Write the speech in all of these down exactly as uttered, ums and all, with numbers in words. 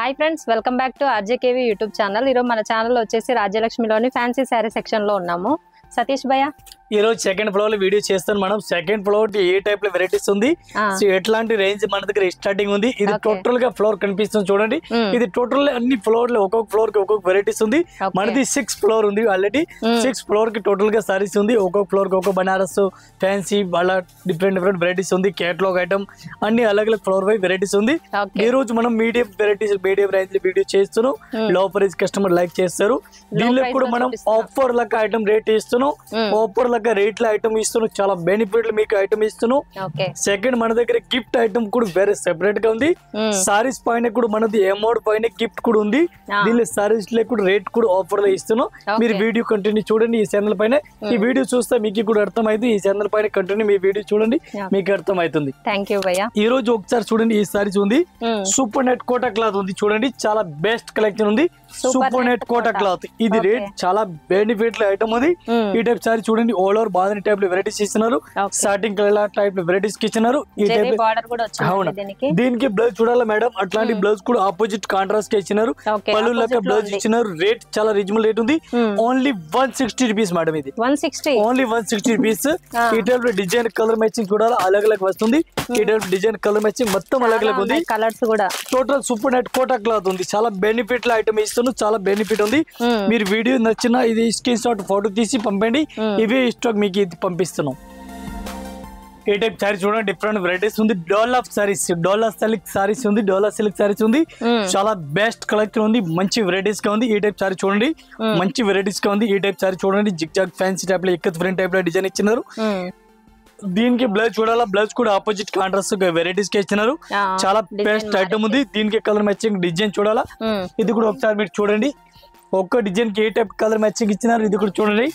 Hi friends, welcome back to RJKV YouTube channel. ఈరోజు మన channel వచ్చేసి రాజ్యలక్ష్మిలోని ఫ్యాన్సీ శారీ సెక్షన్ లో ఉన్నాము. సతీష్ భయ్య, ఈ రోజు సెకండ్ ఫ్లోర్ లో వీడియో చేస్తాను. మనం సెకండ్ ఫ్లోర్ ఏ టైప్ లో వెరైటీస్ ఉంది, ఎట్లాంటి రేంజ్ మన దగ్గర స్టార్టింగ్ ఉంది. ఇది టోటల్ గా ఫ్లోర్ కనిపిస్తుంది చూడండి. ఇది టోటల్ అన్ని ఫ్లోర్ లో ఒక్కొక్క ఫ్లోర్ కి ఒక్కొక్క వెరైటీస్ ఉంది. మనది సిక్స్ ఫ్లోర్ ఉంది ఆల్రెడీ. సిక్స్ ఫ్లోర్ కి టోటల్ గా సారీస్ ఉంది. ఒక్కొక్క ఫ్లోర్ కి ఒక్కొక్క బనారస్, ఫ్యాన్సీ, వాళ్ళ డిఫరెంట్ డిఫరెంట్ వెరైటీస్ ఉంది. కేటలాగ్ ఐటమ్ అన్ని అలగ్ అలగ్ ఫ్లోర్ వై వెరైటీస్ ఉంది. ఈ రోజు మనం medium varieties medium range video చేస్తున్నాం. లో ప్రైస్ కస్టమర్ లైక్ చేస్తారు. దీనిలో కూడా మనం ఆఫర్ లెక్క ఐటమ్ రేట్ ఇస్తున్నాం. ఆఫర్ లెక్క రేట్ లో ఐటమ్ ఇస్తున్నాం. చాలా బెనిఫిట్ మీకు ఐటమ్ ఇస్తున్నాం. సెకండ్ మన దగ్గర గిఫ్ట్ ఐటమ్ కూడా వేరే సెపరేట్ గా ఉంది. సారీస్ పైన కూడా మనది అమౌంట్ పైన గిఫ్ట్ కూడా ఉంది. దీనిలో సారీస్ లో కూడా రేట్ కూడా ఆఫర్ లో ఇస్తున్నాం. మీరు వీడియో కంటిన్యూ చూడండి ఈ ఛానల్ పైన. ఈ వీడియో చూస్తే మీకు కూడా అర్థం అవుతుంది. ఈ ఛానల్ పైన కంటిన్యూ మీ వీడియో చూడండి, మీకు అర్థం అవుతుంది. థ్యాంక్ యూ భయ్య. ఈ రోజు ఒకసారి చూడండి, ఈ సారీస్ ఉంది. సూపర్ నెట్ కోటా క్లాత్ ఉంది చూడండి. చాలా బెస్ట్ కలెక్షన్ ఉంది. Super net Kota cloth. ఇది రేట్ చాలా బెనిఫిట్ ఐటమ్ ఉంది. ఈ టైప్ సారీ చూడండి. ఆల్ ఓవర్ బాదన్ టైప్ లో వెరైటీస్ ఇస్తున్నారు. స్టార్టింగ్ కలర్ టైప్ లో వెరైటీస్ ఇచ్చినారు. ఈ టైప్ అవును. దీనికి బ్లౌజ్ చూడాలా మేడం, అట్లాంటి బ్లౌజ్ కూడా ఆపోజిట్ కాంట్రాస్ట్ కి ఇచ్చినారు. పళ్ళు లెక్క బ్లౌజ్ ఇచ్చినారు. రేట్ చాలా రీజనబుల్ రేట్ ఉంది. Only one sixty rupees madam. ఇది ఓన్లీ వన్ సిక్స్టీ రూపీస్. ఈ టైప్ లో డిజైన్ కలర్ మ్యాచింగ్ చూడాలా, అలగ్ అలగ్ వస్తుంది. ఈ టైప్ డిజైన్ కలర్ మ్యాచింగ్ మొత్తం అలగ్ అలగ్ ఉంది. కలర్స్ కూడా total super net Kota cloth ఉంది. చాలా బెనిఫిట్ ఐటమ్ ఇస్తున్నాను. చాలా బెనిఫిట్ ఉంది. మీరు వీడియో నచ్చిన ఇది స్క్రీన్ షాట్ ఫోటో తీసి పంపండి. ఇవే స్టాక్ మీకు ఇది పంపిస్తున్నాం. ఈ టైప్ సారీస్ చూడండి. డిఫరెంట్ వెరైటీస్ ఉంది. డోలా సారీస్, డోలా సిల్క్ సారీస్ ఉంది. డోలా సిల్క్ సారీస్ ఉంది. చాలా బెస్ట్ కలెక్షన్ ఉంది. మంచి వెరైటీస్ గా ఉంది. ఈ టైప్ సారీ చూడండి, మంచి వెరైటీస్ గా ఉంది. ఈ టైప్ సారీ చూడండి. జిగ్ జాగ్ ఫ్యాన్సీ టైప్ లో ఎక్కత్ ఫ్రెండ్ టైప్ లో డిజైన్ ఇచ్చినారు. దీనికి బ్లౌజ్ చూడాలా, బ్లౌజ్ కూడా ఆపోజిట్ కాంట్రాస్ట్ వెరైటీస్ కి ఇచ్చినారు. చాలా బెస్ట్ ఐటమ్ ఉంది. దీనికి కలర్ మ్యాచింగ్ డిజైన్ చూడాలా. ఇది కూడా ఒకసారి మీరు చూడండి. ఒక్క డిజైన్ కి ఏ టైప్ కలర్ మ్యాచింగ్ ఇచ్చినారు. ఇది కూడా చూడండి.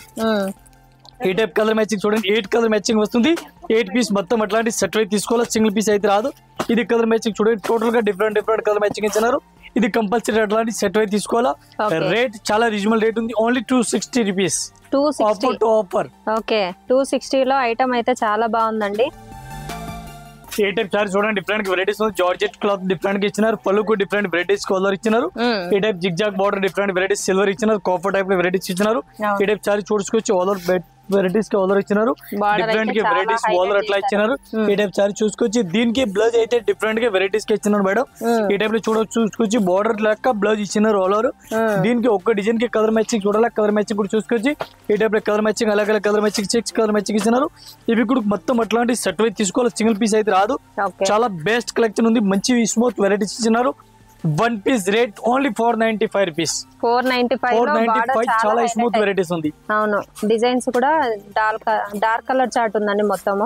ఈ టైప్ కలర్ మ్యాచింగ్ చూడండి. ఎయిట్ కలర్ మ్యాచింగ్ వస్తుంది. ఎయిట్ పీస్ మొత్తం అట్లాంటి సెట్ అయితే తీసుకోవాలి. సింగిల్ పీస్ అయితే రాదు. ఇది కలర్ మ్యాచింగ్ చూడండి. టోటల్ గా డిఫరెంట్ డిఫరెంట్ కలర్ మ్యాచింగ్ ఇచ్చినారు. ఇది కంపల్సరీ అట్లాంటి సెట్ అయితే తీసుకోవాలా. రేట్ చాలా రీజనబుల్ రేట్ ఉంది. Only two sixty rupees offer. Okay, two sixty లో ఐటమ్ అయితే చాలా బాగుందండి. ఏ టైప్ సారీ చూడండి. డిఫరెంట్ వెరైటీస్ ఉంది. జార్జెట్ క్లాత్ డిఫరెంట్ గా ఇచ్చినారు. పళ్ళుకు డిఫరెంట్ వెరైటీస్ కలర్ ఇచ్చినారు. ఈ type zig zag border different varieties silver ఇచ్చినారు. కాఫర్ టైప్ లో వెరైటీస్ ఇచ్చినారు. ఈ టైప్ సారీ చూసుకోవచ్చు. ఆల్ ఓవర్ వెరైటీస్ కి ఆర్డర్ ఇచ్చినారు. డిఫరెంట్ గా వెరైటీస్ ఆర్డర్ అట్లా ఇచ్చినారు. ఈ టైప్ సారీ చూసుకోవచ్చు. దీనికి బ్లౌజ్ అయితే డిఫరెంట్ గా వెరైటీస్ కి ఇచ్చినారు మేడం. ఈ టైప్ లో చూడొచ్చు చూసుకోవచ్చు. బార్డర్ లెక్క బ్లౌజ్ ఇచ్చినారు ఆల్ ఓవర్. దీనికి ఒక్క డిజైన్ కి కలర్ మ్యాచింగ్ చూడాలి. కలర్ మ్యాచింగ్ కూడా చూసుకోవచ్చు. ఈ టైప్ లో కలర్ మ్యాచింగ్ అలగ్ అలగ్ colour matching six colour matching ఇచ్చినారు. ఇవి కూడా మొత్తం అట్లాంటి సెట్ అయితే తీసుకోవాలి. సింగిల్ పీస్ అయితే రాదు. చాలా బెస్ట్ కలెక్షన్ ఉంది. మంచి స్మూత్ వెరైటీస్ ఇచ్చినారు. One piece rate only four ninety five rupees. Four ninety five చాలా స్మూత్ వెరైటీస్ ఉంది. అవును, డిజైన్స్ కూడా డార్క్ డార్క్ కలర్ చార్ట్ ఉందండి మొత్తము.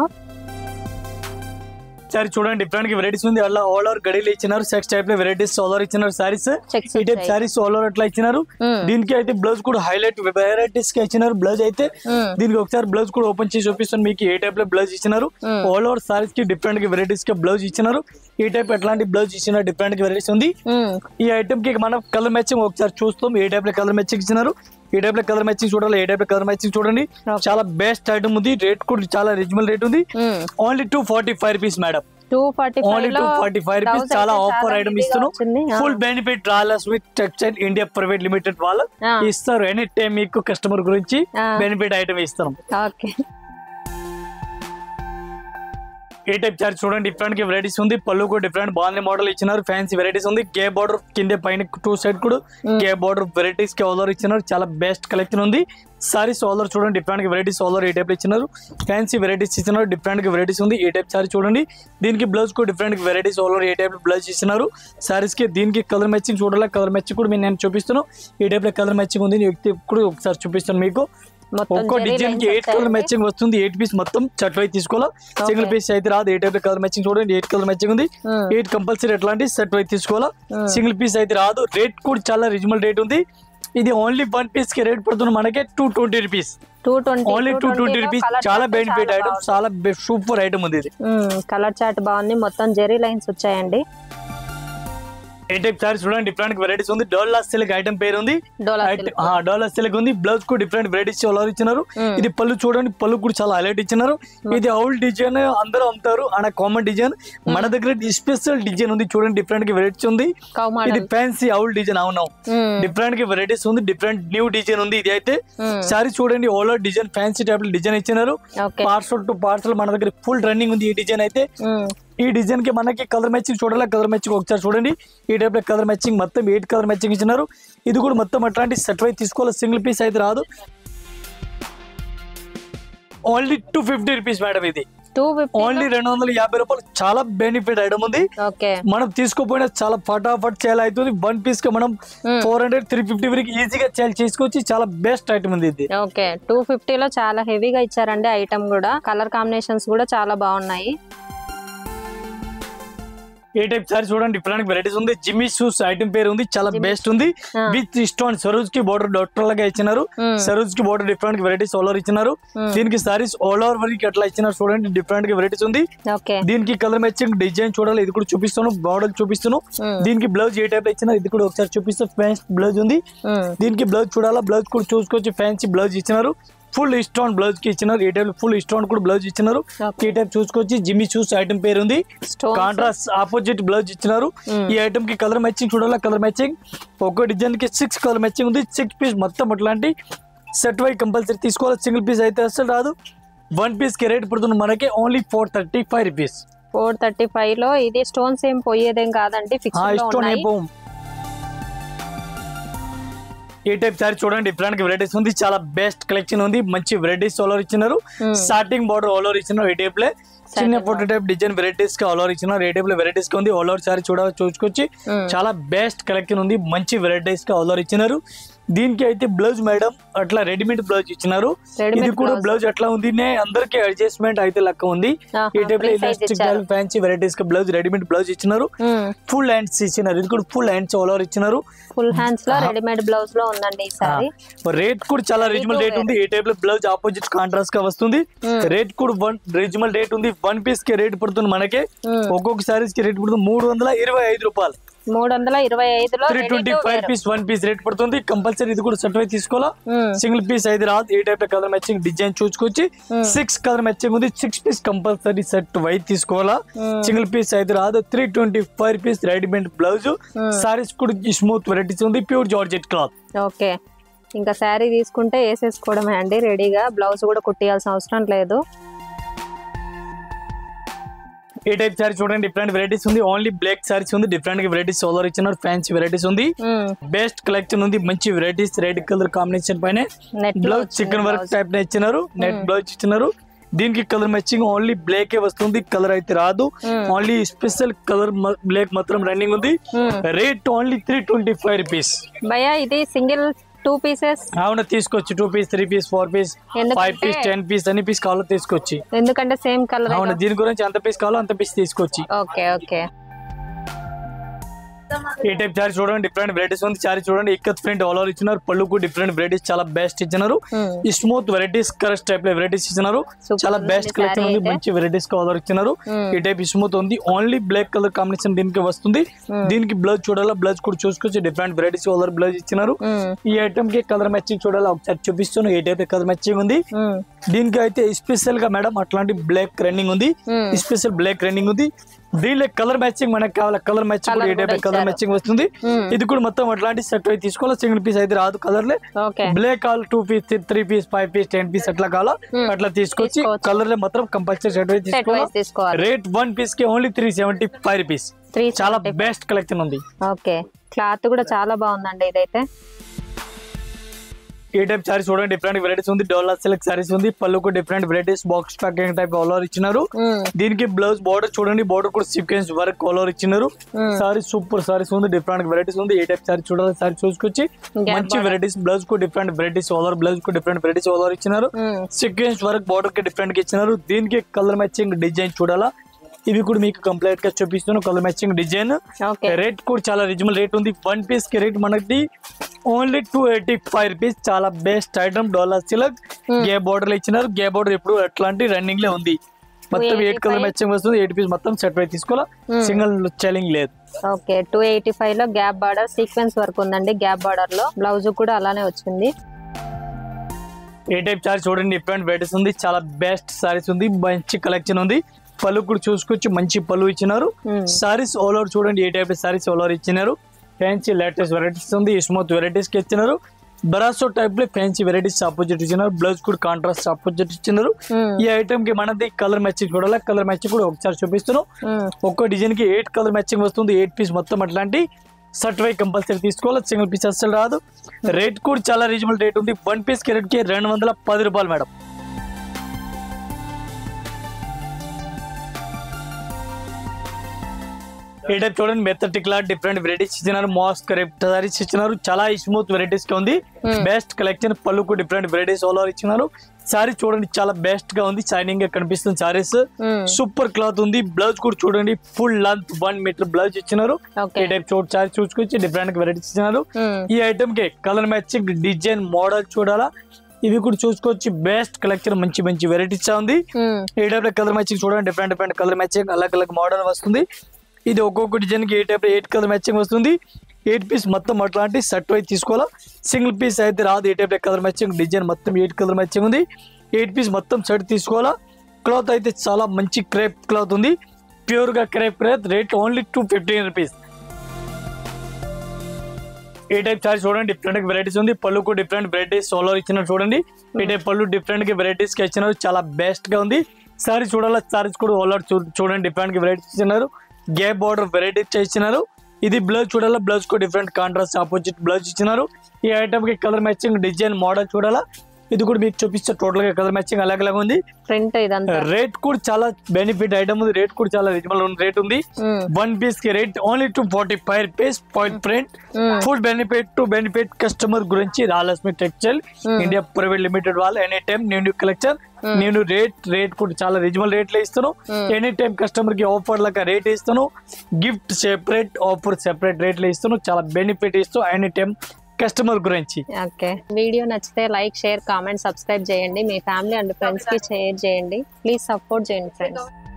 సారీ చూడండి. డిఫరెంట్ గా వెరైటీస్ ఉంది. అలా ఆల్ ఓవర్ గడిలు ఇచ్చినారు. సెక్స్ టైప్ లో వెరైటీస్ ఆల్ ఓవర్ ఇచ్చినారు. సారీస్ ఈ టైప్ సారీస్ ఆల్ ఓవర్ అట్లా ఇచ్చినారు. దీనికి అయితే బ్లౌజ్ కూడా హైలైట్ వెరైటీస్ గా ఇచ్చినారు. బ్లౌజ్ అయితే దీనికి ఒకసారి బ్లౌజ్ కూడా ఓపెన్ చేసి చూపిస్తాను మీకు. ఏ టైప్ లో బ్లౌజ్ ఇచ్చినారు. ఆల్ ఓవర్ సారీస్ కి డిఫరెంట్ గా వెరైటీస్ గా బ్లౌజ్ ఇచ్చినారు. ఈ టైప్ ఎట్లాంటి బ్లౌజ్ ఇచ్చిన డిఫరెంట్ గా వెరైటీస్ ఉంది. ఈ ఐటమ్ కి మనం కలర్ మ్యాచింగ్ ఒకసారి చూస్తాం. ఏ టైప్ లో కలర్ మ్యాచింగ్ ఇచ్చినారు. ఈ టైప్ లో కలర్ మ్యాచింగ్ చూడాలి. ఏ టైప్ లో కలర్ మ్యాచింగ్ చూడండి. చాలా బెస్ట్ ఐటమ్ ఉంది. రేట్ కూడా చాలా రీజనబుల్ రేట్ ఉంది. Only two forty five rupees madam. Only two forty five rupees. చాలా ఆఫర్ ఐటమ్ ఇస్తున్నాం. Full benefit Royal Smith Textile India private limited వాళ్ళు ఇస్తారు. ఎనీ టైం మీకు కస్టమర్ గురించి బెనిఫిట్ ఐటమ్ ఇస్తాం. ఏ టైప్ చార్జ్ చూడండి. డిఫరెంట్ గా వెరైటీస్ ఉంది. పళ్ళు కూడా డిఫరెంట్ బాగుంది మోడల్ ఇచ్చినారు. ఫ్యాన్సీ వెరైటీస్ ఉంది. గే బార్డర్ కింద పైన టూ సైడ్ కూడా గే బార్డర్ వెరైటీస్ కి ఆల్ ఓవర్ ఇచ్చినారు. చాలా బెస్ట్ కలెక్షన్ ఉంది. సారీస్ ఆల్ ఓవర్ చూడండి. డిఫరెంట్ గా వెరైటీస్ ఆల్ ఓవర్ ఏ టైప్ ఇచ్చినారు. ఫ్యాన్సీ వెరైటీస్ ఇచ్చినారు. డిఫరెంట్ గా వెరైటీస్ ఉంది. ఏ టైప్ సారీ చూడండి. దీనికి బ్లౌజ్ కూడా డిఫరెంట్ వెరైటీస్ ఆల్ ఓవర్ ఏ టైప్ బ్లౌజ్ ఇచ్చినారు. సారీస్ కి దీనికి కలర్ మ్యాచింగ్ చూడాలి. కలర్ మ్యాచింగ్ కూడా నేను చూపిస్తాను. ఈ టైప్ లో కలర్ మ్యాచింగ్ ఉంది. వ్యక్తి కూడా ఒకసారి చూపిస్తాను మీకు. ఒక్కో డిజైన్ కి ఎయిట్ కలర్ మ్యాచింగ్ వస్తుంది. ఎయిట్ పీస్ మొత్తం చట్ అయితే తీసుకోవాలి. సింగిల్ పీస్ అయితే రాదు. ఏ టైప్ కలర్ మ్యాచింగ్ చూడండి. ఎయిట్ కలర్ మ్యాచింగ్ ఉంది. ఎయిట్ కంపల్సరీ ఎట్లాంటి సెట్ అయితే తీసుకోవాలా. సింగిల్ పీస్ అయితే రాదు. రేట్ కూడా చాలా రీజనబుల్ రేట్ ఉంది. ఇది ఓన్లీ వన్ పీస్ కి రేట్ పడుతుంది మనకి two twenty rupees. Only two twenty rupees. చాలా బెనిఫిట్ ఐటమ్. చాలా సూపర్ ఐటమ్ ఉంది. ఇది కలర్ చార్ట్ బాగుంది. మొత్తం జెరీ లైన్స్ వచ్చాయండి. ఏ టైప్ సారీస్ చూడండి డిఫరెంట్ వెరైటీస్ ఉంది. డోలా సిల్క్ ఐటమ్ పేరు ఉంది, డోలా సిల్క్ ఉంది. బ్లౌజ్ కు డిఫరెంట్ వెరైటీస్ ఇచ్చినారు. ఇది పళ్ళు చూడండి, పళ్ళు కూడా చాలా హైలైట్ ఇచ్చినారు. ఇది అవుల్ డిజైన్ అందరూ అమ్ముతారు అన్న కామన్ డిజైన్. మన దగ్గర స్పెషల్ డిజైన్ ఉంది చూడండి, డిఫరెంట్ గా వెరైటీస్ ఉంది. ఇది ఫ్యాన్సీ అవుల్ డిజైన్ అవును డిఫరెంట్ గా వెరైటీస్ ఉంది, డిఫరెంట్ న్యూ డిజైన్ ఉంది. ఇది అయితే సారీ చూడండి all over design fancy type design ఇచ్చినారు. పార్సల్ టు పార్సల్ మన దగ్గర ఫుల్ రన్నింగ్ ఉంది ఈ డిజైన్ అయితే. ఈ డిజైన్ కి మనకి కలర్ మ్యాచింగ్ చూడాలి, కలర్ మ్యాచింగ్ ఒకసారి చూడండి. ఈ టైప్ లో కలర్ మ్యాచింగ్ మొత్తం ఎయిట్ కలర్ మ్యాచింగ్ ఇచ్చినారు. ఇది కూడా మొత్తం అట్లాంటి సెట్ వైజ్ తీసుకోవాలి, సింగిల్ పీస్ అయితే రాదు. Only two fifty rupees madam, ఇది ఓన్లీ రెండు వందల యాభై రూపాయలు. చాలా బెనిఫిట్ ఐటమ్ ఉంది. మనం తీసుకోపోయినా చాలా ఫటాఫట్ సేల్ అవుతుంది. వన్ పీస్ కి మనం ఫోర్ హండ్రెడ్ త్రీ ఫిఫ్టీ వరకు ఈజీగా సేల్ చేసుకోవచ్చు. చాలా బెస్ట్ ఐటమ్ ఉంది ఇది. ఓకే, టూ ఫిఫ్టీ లో చాలా హెవీగా ఇచ్చారండి ఐటమ్ కూడా. కలర్ కాంబినేషన్స్ కూడా చాలా బాగున్నాయి. ఏ టైప్ సారీ చూడండి డిఫరెంట్ వెరైటీస్ ఉంది. జిమ్మి షూస్ ఐటమ్ పేరు ఉంది, చాలా బెస్ట్ ఉంది. విత్ స్టోన్ సరోజ్ కి బోర్డర్ డాక్టర్ లాగా ఇచ్చినారు. సరోజ్ కి border different varieties all over ఇచ్చినారు. దీనికి సారీస్ ఆల్ ఓవర్ వరకు అట్లా ఇచ్చినారు చూడండి, డిఫరెంట్ గా వెరైటీస్ ఉంది. దీనికి కలర్ మ్యాచింగ్ డిజైన్ చూడాలి, ఇది కూడా చూపిస్తాను. బోర్డర్ చూపిస్తాను. దీనికి బ్లౌజ్ ఏ టైప్ ఇచ్చినారు ఇది కూడా ఒకసారి చూపిస్తాను. ఫ్యాన్సీ బ్లౌజ్ ఉంది. దీనికి బ్లౌజ్ చూడాలా, బ్లౌజ్ కూడా చూసుకోవచ్చు. ఫ్యాన్సీ బ్లౌజ్ ఇచ్చినారు, ఫుల్ స్టోన్ బ్లౌజ్ కి ఇచ్చినారు. ఈ టైప్ ఫుల్ స్టోన్ కూడా బ్లౌజ్ ఇచ్చినారు. ఈ టైప్ చూసుకోవచ్చు. జిమ్మి షూస్ ఐటమ్ పేరు ఉంది. కాంట్రాస్ట్ ఆపోజిట్ బ్లౌజ్ ఇచ్చినారు. ఈ ఐటమ్ కి కలర్ మ్యాచింగ్ చూడాలా, కలర్ మ్యాచింగ్ ఒక్కో డిజైన్ కి సిక్స్ కలర్ మ్యాచింగ్ ఉంది. సిక్స్ పీస్ మొత్తం అట్లాంటి సెట్ వై కంపల్సరీ తీసుకోవాలి, సింగిల్ పీస్ అయితే అసలు రాదు. వన్ పీస్ కి రేట్ పడుతుంది మనకి only four thirty five rupees. Four thirty five లో ఇది స్టోన్స్ ఏం పోయేదేం కాదండి, స్టోన్ అయిపోం. ఈ టైప్ సారీ చూడండి డిఫరెంట్ వెరైటీస్ ఉంది, చాలా బెస్ట్ కలెక్షన్ ఉంది. మంచి వెరైటీస్ ఆల్ ఓవర్ ఇచ్చినారు. స్టార్టింగ్ బార్డర్ ఆల్ ఓవర్ ఇచ్చినారు. ఈ టైప్ లో చిన్న ఫోటో టైప్ డిజైన్ వెరైటీస్ కి ఆల్ ఓవర్ ఇచ్చినారు. ఏ టైప్ లో వెరైటీస్ కి ఉంది ఆల్ ఓవర్ సారీ చూడ చూసుకొచ్చి చాలా బెస్ట్ కలెక్షన్ ఉంది. మంచి వెరైటీస్ కి ఆల్ ఓవర్ ఇచ్చినారు. దీనికి అయితే బ్లౌజ్ మేడం అట్లా రెడీమేడ్ బ్లౌజ్ ఇచ్చినారు. ఇది కూడా బ్లౌజ్ అట్లా ఉంది, అందరికి అడ్జస్ట్మెంట్ అయితే లెక్క ఉంది. ఈ టైప్ లో ఎలాస్టిక్ ఫ్యాన్సీ వెరైటీస్ కి బ్లౌజ్ రెడీమేడ్ బ్లౌజ్ ఇచ్చినారు. ఫుల్ హ్యాండ్స్ ఇచ్చినారు. ఇది కూడా ఫుల్ హ్యాండ్స్ ఆల్ ఓవర్ ఇచ్చినారు. ఫుల్ హ్యాండ్స్ లో రెడీమేడ్ బ్లౌజ్ లో ఉందండి ఈ సారీ. రేట్ కూడా చాలా రీజనబుల్ రేట్ ఉంది. ఈ టైప్ లో బ్లౌజ్ ఆపోజిట్ కాంట్రాస్ట్ గా వస్తుంది. రేట్ కూడా వన్ రీజనబుల్ రేట్ ఉంది. వన్ పీస్ కి రేట్ పడుతుంది మనకి ఒక్కొక్క సారీస్ కి రేట్ పడుతుంది మూడు వందల ఇరవై ఐదు రూపాయలు. మూడు వందల ఇరవై ఐదులో three twenty five piece one piece rate పడుతుంది. కంపల్సరీ ఇది కూడా సెట్ తీసుకోవాలా, సింగిల్ పీస్ అయితే రాదు. ఏ టైప్ కలర్ మ్యాచింగ్ డిజైన్ చూసుకొచ్చి సిక్స్ కలర్ మ్యాచింగ్ ఉంది. Six piece compulsory set white తీసుకోవాలా, సింగిల్ పీస్ అయితే రాదు. Three twenty five piece readymade blouse. Sarees కూడా స్మూత్ వెరైటీస్ ఉంది, ప్యూర్ జార్జెట్ క్లాత్. ఓకే, ఇంకా శారీ తీసుకుంటే వేసేసుకోవడమే అండి రెడీగా. బ్లౌజ్ కూడా కుట్టియాల్సిన అవసరం లేదు. ఏ టైప్ సారీ చూడండి డిఫరెంట్ వెరైటీస్ ఉంది. ఓన్లీ బ్లాక్ సారీస్ ఉంది, డిఫరెంట్ వెరైటీస్ ఆల్ ఇచ్చినారు. ఫ్యాన్సీ వెరైటీస్ ఉంది, బెస్ట్ కలెక్షన్ ఉంది. మంచి వెరైటీస్ రెడ్ కలర్ కాంబినేషన్ పైన బ్లౌజ్ చికెన్ వర్క్ టైప్ ఇచ్చినారు. నెట్ బ్లౌజ్ ఇచ్చినారు. దీనికి కలర్ మ్యాచింగ్ ఓన్లీ బ్లాక్ ఏ వస్తుంది, కలర్ అయితే రాదు. ఓన్లీ స్పెషల్ కలర్ బ్లాక్ మాత్రం రన్నింగ్ ఉంది. Rate only three twenty five rupees. భయ్యా ఇది సింగిల్ టూ పీసెస్ అవును తీసుకోవచ్చు. Two piece three piece four piece five piece ten piece అన్ని పీస్ కావాలో తీసుకోవచ్చు. ఎందుకంటే సేమ్ కలర్. అవును, దీని గురించి ఎంత పీస్ కావాలో అంత పీస్ తీసుకోవచ్చు. Okay okay. ఈ టైప్ సారీ చూడండి డిఫరెంట్ వెరైటీస్ ఉంది. సారీ చూడండి ఇక్కత్ ప్రింట్ ఆల్ ఓవర్ ఇచ్చినారు. పళ్ళుకు డిఫరెంట్ వెరైటీస్ చాలా బెస్ట్ ఇచ్చినారు. ఈ స్మూత్ వెరైటీస్ కరెక్ట్ టైప్ లో వెరైటీస్ ఇచ్చినారు. చాలా బెస్ట్ కలెక్షన్ ఉంది. మంచి వెరైటీస్ ఆల్ ఓవర్ ఇచ్చినారు. ఈ టైప్ స్మూత్ ఉంది. ఓన్లీ బ్లాక్ కలర్ కాంబినేషన్ దీనికి వస్తుంది. దీనికి బ్లౌజ్ చూడాలా, బ్లౌజ్ కూడా చూసుకొచ్చి different varieties all over blouse ఇచ్చినారు. ఈ ఐటమ్ కి కలర్ మ్యాచింగ్ చూడాలా, ఒకసారి చూపిస్తాను. ఏ టైప్ కలర్ మ్యాచింగ్ ఉంది. దీనికి అయితే స్పెషల్ గా మేడం అట్లాంటి బ్లాక్ రన్నింగ్ ఉంది, స్పెషల్ బ్లాక్ రన్నింగ్ ఉంది. దీనిలో కలర్ మ్యాచింగ్ మనకు కావాలి, కలర్ మ్యాచింగ్ కూడా ఏ టైప్ కలర్ మ్యాచింగ్ వస్తుంది. ఇది కూడా మొత్తం అట్లాంటి సెట్ అయితే తీసుకోవాలి, సింగిల్ పీస్ అయితే రాదు. కలర్ లే బ్లాక్ కావాలి, two piece three piece five piece ten piece అట్లా కావాలా అట్లా తీసుకొచ్చి కలర్ లో మాత్రం కంపల్సరీ సెట్ అయితే తీసుకోవాలి. రేట్ వన్ పీస్ కి only three seventy five rupees. చాలా బెస్ట్ కలెక్షన్ ఉంది. ఓకే, క్లాత్ కూడా చాలా బాగుందండి ఇదైతే. ఈ టైప్ సారీస్ చూడండి డిఫరెంట్ వెరైటీస్ ఉంది. డోలా సిల్క్ సారీస్ ఉంది. పళ్ళుకు different varieties box packing type all over ఇచ్చినారు. దీనికి బ్లౌజ్ బార్డర్ చూడండి, బార్డర్ కూడా సీక్వెన్స్ వర్క్ ఆల్ ఓవర్ ఇచ్చినారు. సారీ సూపర్ సారీస్ ఉంది, డిఫరెంట్ వెరైటీస్ ఉంది. ఏ టైప్ సారీ చూడాలి, సారీ చూసుకొచ్చి మంచి వెరైటీస్. బ్లౌజ్ కు different varieties all over, blouse కు డిఫరెంట్ వెరైటీస్ ఆల్ ఓవర్ ఇచ్చినారు. సీక్వెన్స్ వర్క్ బార్డర్ కి డిఫరెంట్ గా ఇచ్చినారు. దీనికి కలర్ మ్యాచింగ్ డిజైన్ చూడాలా, ఇవి కూడా మీకు కంప్లీట్ గా చూపిస్తున్నాను. Colour matching design. రేట్ కూడా చాలా రీజనబుల్ రేట్ ఉంది. వన్ పీస్ కి రేట్ మనకి only two eighty five rupees. చాలా బెస్ట్ ఐటమ్. డోలా సిల్క్ గే బోర్డర్ ఇచ్చినారు. గే బోర్డర్ ఇప్పుడు ఎట్లాంటి రన్నింగ్ లో ఉంది. మొత్తం ఎయిట్ కలర్ మ్యాచింగ్ వస్తుంది. ఎయిట్ పీస్ మొత్తం సెట్ వైజ్ తీసుకోవాలా, సింగిల్ చెల్లింగ్ లేదు. ఓకే, టూ ఎయిటీ ఫైవ్ లో గ్యాప్ బార్డర్ సీక్వెన్స్ వర్క్ ఉందండి. గ్యాప్ బార్డర్ లో బ్లౌజ్ కూడా అలానే వచ్చింది. ఏ టైప్ సారీ చూడండి, డిఫరెంట్ వెరైటీస్ ఉంది, చాలా బెస్ట్ సారీస్ ఉంది, మంచి కలెక్షన్ ఉంది. పళ్ళు కూడా చూసుకొచ్చి మంచి పళ్ళు ఇచ్చినారు. సారీస్ ఆల్ ఓవర్ చూడండి, ఏ టైప్ సారీస్ ఆల్ ఓవర్ ఇచ్చినారు. ఫ్యాన్సీ లేటెస్ట్ వెరైటీస్ ఉంది, స్మూత్ వెరైటీస్ కి ఇచ్చినారు. బరాసో టైప్ లో ఫ్యాన్సీ వెరైటీస్ ఆపోజిట్ ఇచ్చినారు. బ్లౌజ్ కూడా కాంట్రాస్ట్ ఆపోజిట్ ఇచ్చినారు. ఈ ఐటమ్ కి మనది కలర్ మ్యాచింగ్ చూడాలి. కలర్ మ్యాచింగ్ కూడా ఒకసారి చూపిస్తున్నాం. ఒక్కో డిజైన్ కి ఎయిట్ కలర్ మ్యాచింగ్ వస్తుంది. ఎయిట్ పీస్ మొత్తం అట్లాంటి షర్ట్ వై కంపల్సరీ తీసుకోవాలి, సింగిల్ పీస్ అసలు రాదు. రేట్ కూడా చాలా రీజనబుల్ రేట్ ఉంది. వన్ పీస్ కి రేట్ కి రెండు వందల పది రూపాయలు మేడం. ఈ టైప్ చూడండి, మెథడ్ క్లాత్ డిఫరెంట్ వెరైటీస్ ఇచ్చినారు. మాస్క్ క్రేప్ సారీస్ ఇచ్చినారు. చాలా స్మూత్ వెరైటీస్ గా ఉంది. Best collection. పళ్ళుకు డిఫరెంట్ వెరైటీస్ ఆల్ ఓవర్ ఇచ్చినారు. సారీ చూడండి, చాలా బెస్ట్ గా ఉంది, షైనింగ్ గా కనిపిస్తుంది. సారీస్ సూపర్ క్లాత్ ఉంది. బ్లౌజ్ కూడా చూడండి, full length one metre blouse ఇచ్చినారు. ఈ టైప్ చూడ సారీ చూసుకొచ్చి డిఫరెంట్ వెరైటీస్ ఇచ్చినారు. ఈ ఐటమ్ కి కలర్ మ్యాచింగ్ డిజైన్ మోడల్ చూడాలా, ఇవి కూడా చూసుకోవచ్చు. బెస్ట్ కలెక్షన్, మంచి మంచి వెరైటీస్ ఉంది. ఈ టైప్ లో కలర్ మ్యాచింగ్ చూడండి, డిఫరెంట్ డిఫరెంట్ కలర్ మ్యాచింగ్, అలగ్ అలగ్ మోడల్ వస్తుంది. ఇది ఒక్కొక్క డిజైన్ కి ఏ టైప్ ఎయిట్ కలర్ మ్యాచింగ్ వస్తుంది. ఎయిట్ పీస్ మొత్తం అట్లాంటి షర్ట్ వైజ్ తీసుకోవాలా, సింగిల్ పీస్ అయితే రాదు. ఏ టైప్ కలర్ మ్యాచింగ్ డిజైన్ మొత్తం ఎయిట్ కలర్ మ్యాచింగ్ ఉంది. ఎయిట్ పీస్ మొత్తం షర్ట్ తీసుకోవాలా. క్లాత్ అయితే చాలా మంచి క్రేప్ క్లాత్ ఉంది, ప్యూర్ గా crepe crepe. Rate only two fifteen rupees. ఏ టైప్ సారీ చూడండి, డిఫరెంట్ వెరైటీస్ ఉంది. పళ్ళుకు డిఫరెంట్ వెరైటీస్ సోలో ఇచ్చినారు చూడండి. ఈ టైప్ పళ్ళు డిఫరెంట్ గా వెరైటీస్ కి ఇచ్చినారు. చాలా బెస్ట్ గా ఉంది. సారీ చూడాలా, సారీస్ కూడా ఓలో చూడండి, డిఫరెంట్ గా వెరైటీస్ ఇచ్చినారు. గ్యాప్ బార్డర్ వెరైటీ ఇచ్చినారు. ఇది బ్లౌజ్ చూడాలా, బ్లౌజ్ కు డిఫరెంట్ కాంట్రాస్ట్ ఆపోజిట్ బ్లౌజ్ ఇచ్చినారు. ఈ ఐటమ్ కి కలర్ మ్యాచింగ్ డిజైన్ మోడల్ చూడాలా, ఇది కూడా మీకు చూపిస్తే టోటల్ గా కలర్ మ్యాచింగ్ అలాగే అలాగే ఉంది. ప్రింట్ ఇదంతా రేట్ కూడా చాలా బెనిఫిట్ ఐటమ్ ఉంది. రేట్ కూడా చాలా రీజనబుల్ రేట్ ఉంది. వన్ పీస్ కి rate only two forty five rupees. Point print full benefit to benefit customer గురించి రాలక్ష్మి టెక్స్టైల్ ఇండియా ప్రైవేట్ లిమిటెడ్ వాళ్ళు any time new new collection నేను రేట్ రేట్ కూడా చాలా రీజనబుల్ రేట్ లో ఇస్తాను. ఎనీ టైం కస్టమర్ కి ఆఫర్ లాగా రేట్ ఇస్తాను. Gift separate, offer separate rate లో ఇస్తాను. చాలా బెనిఫిట్ ఇస్తాను ఎనీ టైం కస్టమర్ గురించి. ఓకే, వీడియో నచ్చితే లైక్, షేర్, కామెంట్, సబ్స్క్రైబ్ చేయండి. మీ ఫ్యామిలీ అండ్ ఫ్రెండ్స్ కి షేర్ చేయండి. ప్లీజ్ సపోర్ట్ చేయండి ఫ్రెండ్స్.